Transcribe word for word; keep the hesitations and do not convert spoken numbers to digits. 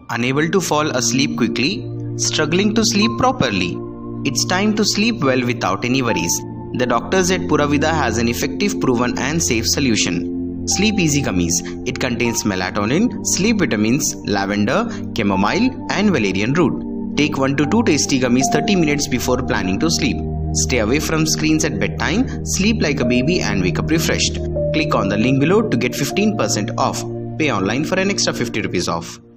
Unable to fall asleep quickly? Struggling to sleep properly? It's time to sleep well without any worries. The doctors at Pura Vida has an effective, proven and safe solution. Sleep Easy Gummies. It contains melatonin, sleep vitamins, lavender, chamomile and valerian root. Take one to two tasty gummies thirty minutes before planning to sleep. Stay away from screens at bedtime, sleep like a baby and wake up refreshed. Click on the link below to get fifteen percent off. Pay online for an extra fifty rupees off.